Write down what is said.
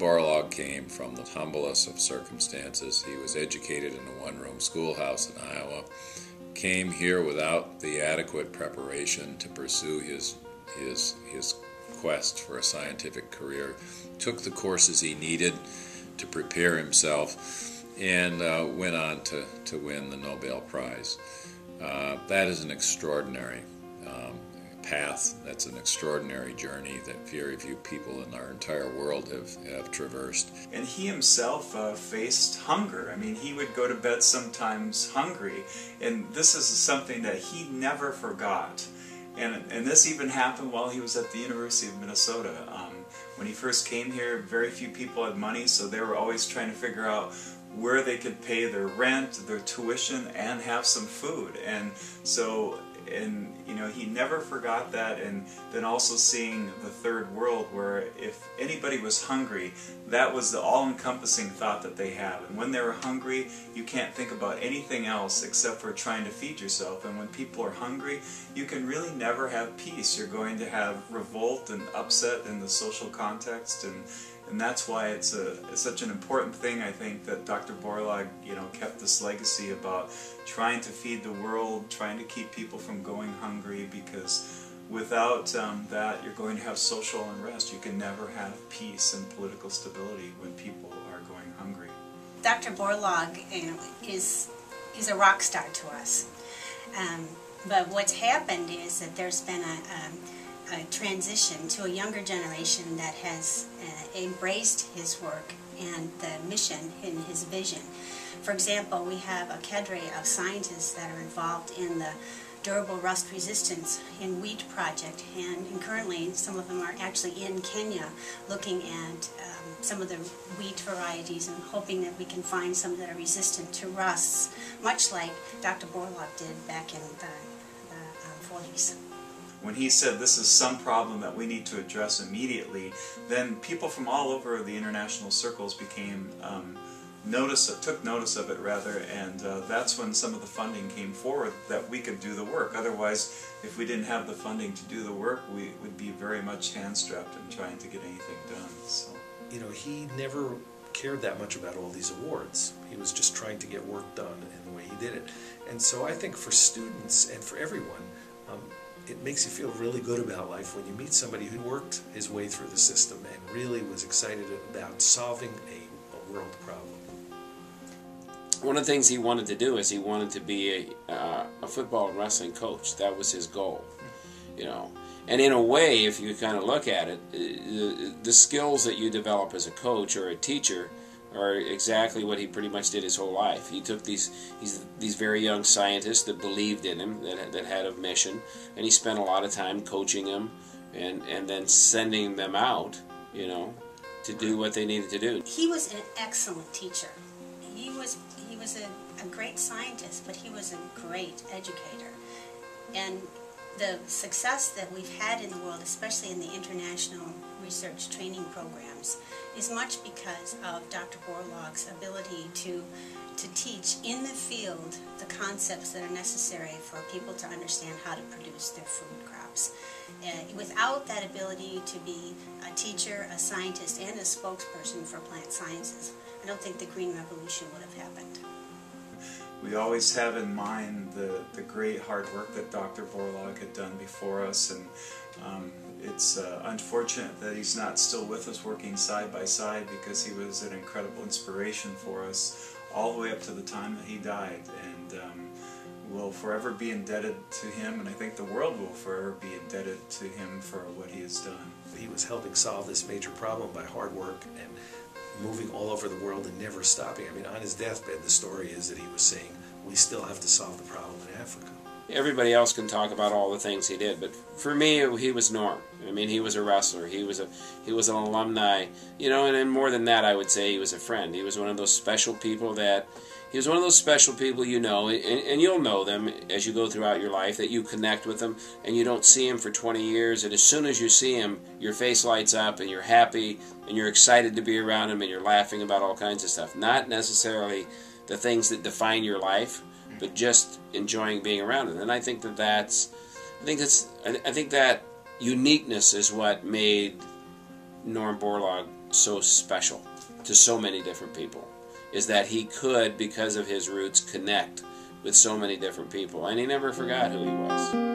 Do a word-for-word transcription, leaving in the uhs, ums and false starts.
Borlaug came from the humblest of circumstances. He was educated in a one-room schoolhouse in Iowa, came here without the adequate preparation to pursue his, his, his quest for a scientific career, took the courses he needed to prepare himself, and uh, went on to, to win the Nobel Prize. Uh, that is an extraordinary um, path. That's an extraordinary journey that very few people in our entire world have, have traversed. And he himself uh, faced hunger. I mean, he would go to bed sometimes hungry, and this is something that he never forgot. And, and this even happened while he was at the University of Minnesota. Um, when he first came here, very few people had money, so they were always trying to figure out where they could pay their rent, their tuition, and have some food. And so, and you know, he never forgot that. And then also seeing the third world, where if anybody was hungry, that was the all-encompassing thought that they had. And when they were hungry, you can't think about anything else except for trying to feed yourself. And when people are hungry, you can really never have peace. You're going to have revolt and upset in the social context, and And that's why it's, a, it's such an important thing, I think, that Doctor Borlaug, you know, kept this legacy about trying to feed the world, trying to keep people from going hungry, because without um, that, you're going to have social unrest. You can never have peace and political stability when people are going hungry. Doctor Borlaug, you know, is, is a rock star to us. Um, but what's happened is that there's been a, um, a transition to a younger generation that has uh, embraced his work and the mission in his vision. For example, we have a cadre of scientists that are involved in the durable rust resistance in wheat project, and, and currently some of them are actually in Kenya looking at um, some of the wheat varieties and hoping that we can find some that are resistant to rusts, much like Doctor Borlaug did back in the, the um, forties. When he said this is some problem that we need to address immediately, then people from all over the international circles became um, notice, took notice of it rather, and uh, that's when some of the funding came forward that we could do the work. Otherwise, if we didn't have the funding to do the work, we would be very much hand-strapped in trying to get anything done. So, you know, he never cared that much about all these awards. He was just trying to get work done in the way he did it. And so I think for students and for everyone, um, it makes you feel really good about life when you meet somebody who worked his way through the system and really was excited about solving a, a world problem. One of the things he wanted to do is he wanted to be a, uh, a football and wrestling coach. That was his goal, you know. And in a way, if you kind of look at it, the, the skills that you develop as a coach or a teacher are exactly what he pretty much did his whole life. He took these these, these very young scientists that believed in him, that, that had a mission, and he spent a lot of time coaching them and, and then sending them out, you know, to do what they needed to do. He was an excellent teacher. He was, he was a, a great scientist, but he was a great educator. And the success that we've had in the world, especially in the international research training programs, is much because of Doctor Borlaug's ability to, to teach in the field the concepts that are necessary for people to understand how to produce their food crops. Uh, without that ability to be a teacher, a scientist, and a spokesperson for plant sciences, I don't think the Green Revolution would have happened. We always have in mind the, the great hard work that Doctor Borlaug had done before us, and um, it's uh, unfortunate that he's not still with us working side by side, because he was an incredible inspiration for us all the way up to the time that he died, and um, we'll forever be indebted to him, and I think the world will forever be indebted to him for what he has done. He was helping solve this major problem by hard work and moving all over the world and never stopping. I mean, on his deathbed, the story is that he was saying, we still have to solve the problem in Africa. Everybody else can talk about all the things he did, but for me, he was Norm. I mean, he was a wrestler. He was a he was an alumni. You know, and, and more than that, I would say he was a friend. He was one of those special people that he was one of those special people you know, and, and you'll know them as you go throughout your life, that you connect with them, and you don't see him for twenty years, and as soon as you see him, your face lights up, and you're happy, and you're excited to be around him, and you're laughing about all kinds of stuff. Not necessarily the things that define your life, but just enjoying being around him. And I think that that's, I think that's, I think that uniqueness is what made Norm Borlaug so special to so many different people, is that he could, because of his roots, connect with so many different people, and he never forgot who he was.